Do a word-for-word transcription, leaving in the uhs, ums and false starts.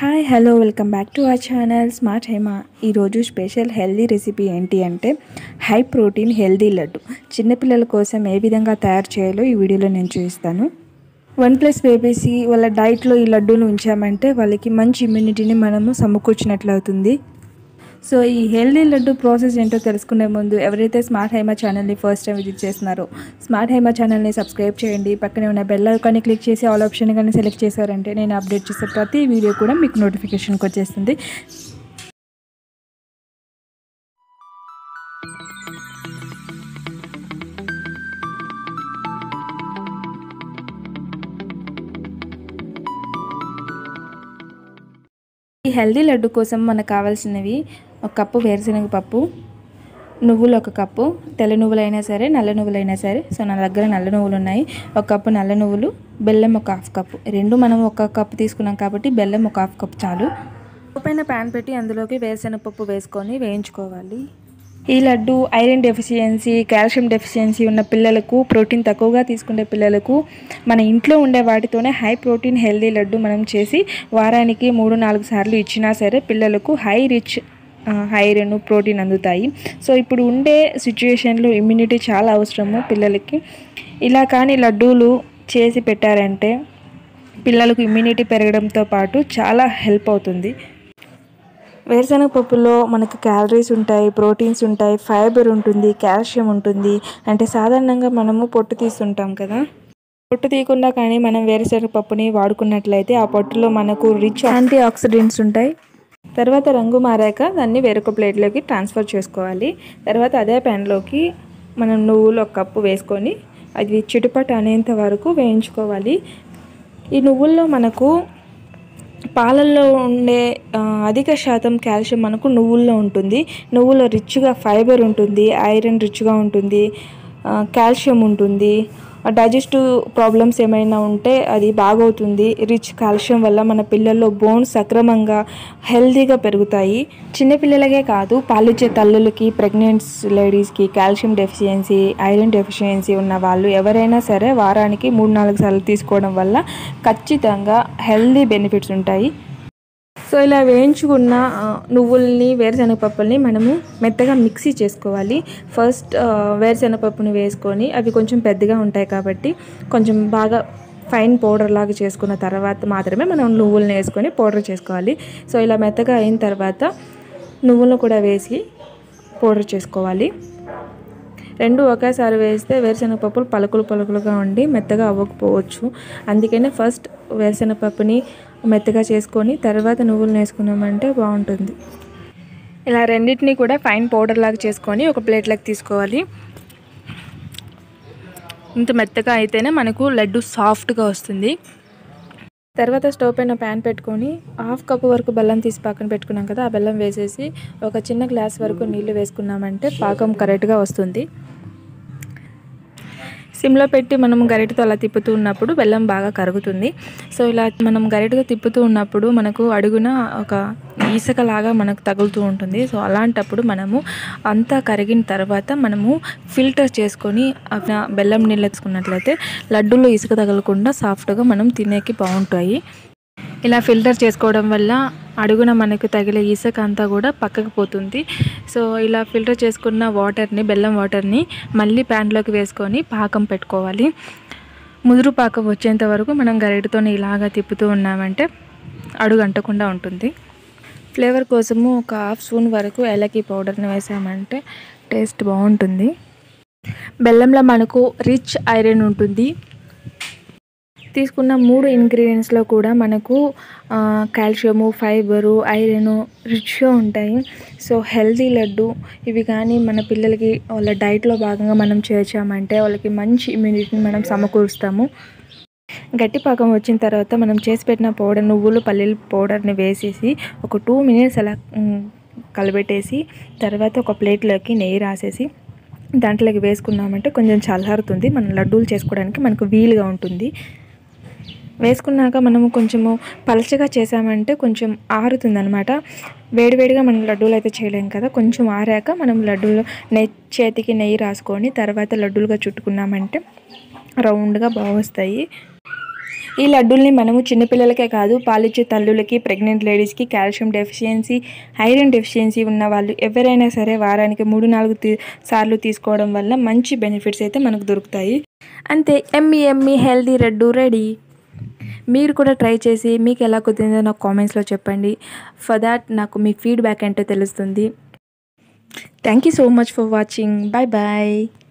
Hi hello welcome back to our channel smart Hema. ఈరోజు special healthy recipe ఏంటి అంటే high protein healthy laddu. చిన్నపిల్లల కోసం ఏ విధంగా తయారు చేయాలో ఈ వీడియోలో నేను చూపిస్తాను. వన్ ప్లస్ బేబీస్కి వాళ్ళ డైట్లో ఈ లడ్డూను ఉంచామంటే వాళ్ళకి మంచి ఇమ్యూనిటీని మనము సమకూర్చినట్లు అవుతుంది. సో ఈ హెల్దీ లడ్డు ప్రాసెస్ ఏంటో తెలుసుకునే ముందు ఎవరైతే స్మార్ట్ హైమా ఛానల్ని ఫస్ట్ టైం విజిట్ చేస్తున్నారో స్మార్ట్ హైమా ఛానల్ని సబ్స్క్రైబ్ చేయండి. పక్కనే ఉన్న బెల్ ఐకాన్ని క్లిక్ చేసి ఆల్ ఆప్షన్ కానీ సెలెక్ట్ చేశారంటే నేను అప్డేట్ చేసే ప్రతి వీడియో కూడా మీకు నోటిఫికేషన్కి వచ్చేస్తుంది. ఈ హెల్దీ లడ్డు కోసం మనకు కావాల్సినవి ఒక కప్పు వేరుశనగ పప్పు, నువ్వులు ఒక కప్పు, తెల్ల నువ్వులైనా సరే నల్ల నువ్వులైనా సరే. సో నా దగ్గర నల్ల నువ్వులు ఉన్నాయి. ఒక కప్పు నల్ల నువ్వులు, బెల్లం ఒక హాఫ్ కప్పు. రెండు మనం ఒక కప్పు తీసుకున్నాం కాబట్టి బెల్లం ఒక హాఫ్ కప్పు చాలు. పైన ప్యాన్ పెట్టి అందులోకి వేరుశనగ పప్పు వేసుకొని వేయించుకోవాలి. ఈ laddu iron deficiency, calcium deficiency ఉన్న పిల్లలకు, ప్రోటీన్ తక్కువగా తీసుకునే పిల్లలకు మన ఇంట్లో ఉండే వాటితోనే హై ప్రోటీన్ హెల్దీ లడ్డు మనం చేసి వారానికి మూడు నాలుగు సార్లు ఇచ్చినా సరే పిల్లలకు హై రిచ్ ఐరన్ ప్రోటీన్ అందుతాయి. సో ఇప్పుడు ఉండే సిచ్యువేషన్లో ఇమ్యూనిటీ చాలా అవసరము పిల్లలకి. ఇలా కానీ లడ్డూలు చేసి పెట్టారంటే పిల్లలకు ఇమ్యూనిటీ పెరగడంతో పాటు చాలా హెల్ప్ అవుతుంది. వేరుశనగ పప్పులో మనకు క్యాలరీస్ ఉంటాయి, ప్రోటీన్స్ ఉంటాయి, ఫైబర్ ఉంటుంది, కాల్షియం ఉంటుంది. అంటే సాధారణంగా మనము పొట్టు తీస్తుంటాం కదా, పొట్టు తీయకుండా కానీ మనం వేరుశనగ పప్పుని వాడుకున్నట్లయితే ఆ పొట్టులో మనకు రిచ్ యాంటీ ఆక్సిడెంట్స్ ఉంటాయి. తర్వాత రంగు మారాక దాన్ని వేరొక ప్లేట్లోకి ట్రాన్స్ఫర్ చేసుకోవాలి. తర్వాత అదే ప్యాన్లోకి మనం నువ్వులు ఒక కప్పు వేసుకొని అది చిటుపట అనేంత వరకు వేయించుకోవాలి. ఈ నువ్వుల్లో మనకు పాలల్లో ఉండే అధిక శాతం కాల్షియం మనకు నువ్వుల్లో ఉంటుంది. నువ్వులో రిచ్గా ఫైబర్ ఉంటుంది, ఐరన్ రిచ్గా ఉంటుంది, కాల్షియం ఉంటుంది. డైజెస్టివ్ ప్రాబ్లమ్స్ ఏమైనా ఉంటే అది బాగవుతుంది. రిచ్ కాల్షియం వల్ల మన పిల్లల్లో బోన్స్ సక్రమంగా హెల్తీగా పెరుగుతాయి. చిన్నపిల్లలకే కాదు, పాలిచ్చే తల్లులకి, ప్రెగ్నెంట్స్ లేడీస్కి కాల్షియం డెఫిషియన్సీ, ఐరన్ డెఫిషియన్సీ ఉన్న వాళ్ళు ఎవరైనా సరే వారానికి మూడు నాలుగు సార్లు తీసుకోవడం వల్ల ఖచ్చితంగా హెల్తీ బెనిఫిట్స్ ఉంటాయి. సో ఇలా వేయించుకున్న నువ్వుల్ని, వేరుశనగపప్పుల్ని మనము మెత్తగా మిక్సీ చేసుకోవాలి. ఫస్ట్ వేరుశనగపప్పుని వేసుకొని అవి కొంచెం పెద్దగా ఉంటాయి కాబట్టి కొంచెం బాగా ఫైన్ పౌడర్ లాగా చేసుకున్న తర్వాత మాత్రమే మనం నువ్వుల్ని వేసుకొని పౌడర్ చేసుకోవాలి. సో ఇలా మెత్తగా అయిన తర్వాత నువ్వులను కూడా వేసి పౌడర్ చేసుకోవాలి. రెండు ఒకేసారి వేస్తే వేరుశనగపప్పులు పలుకులు పలుకులుగా ఉండి మెత్తగా అవ్వకపోవచ్చు. అందుకనే ఫస్ట్ వేరుశనగపప్పుని మెత్తగా చేసుకొని తర్వాత నువ్వులను వేసుకున్నామంటే బాగుంటుంది. ఇలా రెండింటిని కూడా ఫైన్ పౌడర్ లాగా చేసుకొని ఒక ప్లేట్లోకి తీసుకోవాలి. ఇంత మెత్తగా అయితేనే మనకు లడ్డు సాఫ్ట్గా వస్తుంది. తర్వాత స్టవ్ పైన ప్యాన్ పెట్టుకొని హాఫ్ కప్పు వరకు బెల్లం తీసి పక్కన పెట్టుకున్నాం కదా, ఆ బెల్లం వేసేసి ఒక చిన్న గ్లాస్ వరకు నీళ్ళు వేసుకున్నామంటే పాకం కరెక్ట్గా వస్తుంది. సిమ్లో పెట్టి మనం గరిటతో అలా తిప్పుతూ ఉన్నప్పుడు బెల్లం బాగా కరుగుతుంది. సో ఇలా మనం గరిటతో తిప్పుతూ ఉన్నప్పుడు మనకు అడుగున ఒక ఇసుకలాగా మనకు తగులుతూ ఉంటుంది. సో అలాంటప్పుడు మనము అంతా కరిగిన తర్వాత మనము ఫిల్టర్ చేసుకొని బెల్లం నీళ్ళు వేసుకున్నట్లయితే లడ్డూలో ఇసుక తగలకుండా సాఫ్ట్గా మనం తినేకి బాగుంటాయి. ఇలా ఫిల్టర్ చేసుకోవడం వల్ల అడుగున మనకు తగిలే ఇసుక అంతా కూడా పక్కకు పోతుంది. సో ఇలా ఫిల్టర్ చేసుకున్న వాటర్ని, బెల్లం వాటర్ని మళ్ళీ ప్యాన్లోకి వేసుకొని పాకం పెట్టుకోవాలి. ముదురు పాకం వచ్చేంత వరకు మనం గరిటతో ఇలాగా తిప్పుతూ ఉన్నామంటే అడుగు అంటకుండా ఉంటుంది. ఫ్లేవర్ కోసము ఒక హాఫ్ స్పూన్ వరకు ఏలకి పౌడర్ని వేసామంటే టేస్ట్ బాగుంటుంది. బెల్లంలో మనకు రిచ్ ఐరన్ ఉంటుంది. తీసుకున్న మూడు ఇంగ్రీడియంట్స్లో కూడా మనకు కాల్షియము, ఫైబరు, ఐరన్ రిచ్గా ఉంటాయి. సో హెల్తీ లడ్డు ఇవి కానీ మన పిల్లలకి వాళ్ళ డైట్లో భాగంగా మనం చేర్చామంటే వాళ్ళకి మంచి ఇమ్యూనిటీని మనం సమకూరుస్తాము. గట్టి పాకం వచ్చిన తర్వాత మనం చేసి పెట్టిన పౌడర్, నువ్వులు పల్లీల పౌడర్ని వేసేసి ఒక టూ మినిట్స్ అలా కలబెట్టేసి తర్వాత ఒక ప్లేట్లోకి నెయ్యి రాసేసి దాంట్లోకి వేసుకున్నామంటే కొంచెం చల్లారుతుంది. మనం లడ్డూలు చేసుకోవడానికి మనకు వీలుగా ఉంటుంది. వేసుకున్నాక మనము కొంచెము పలచగా చేసామంటే కొంచెం ఆరుతుంది అనమాట. వేడివేడిగా మనం లడ్డూలు అయితే చేయలేం కదా, కొంచెం ఆరాక మనం లడ్డూలు నెయ్యి చేతికి నెయ్యి రాసుకొని తర్వాత లడ్డూలుగా చుట్టుకున్నామంటే రౌండ్గా బాగా వస్తాయి. ఈ లడ్డూల్ని మనము చిన్నపిల్లలకే కాదు, పాలిచ్చే తల్లులకి, ప్రెగ్నెంట్ లేడీస్కి, కాల్షియం డెఫిషియన్సీ, ఐరన్ డెఫిషియన్సీ ఉన్న వాళ్ళు ఎవరైనా సరే వారానికి మూడు నాలుగు తీ సార్లు తీసుకోవడం వల్ల మంచి బెనిఫిట్స్ అయితే మనకు దొరుకుతాయి. అంతే, ఎమ్మి ఎమ్మి హెల్దీ లడ్డు రెడీ. మీరు కూడా ట్రై చేసి మీకు ఎలా కుదిరిందో నాకు కామెంట్స్లో చెప్పండి. ఫర్ దాట్ నాకు మీ ఫీడ్బ్యాక్ ఏంటో తెలుస్తుంది. Thank you so much for watching. Bye bye.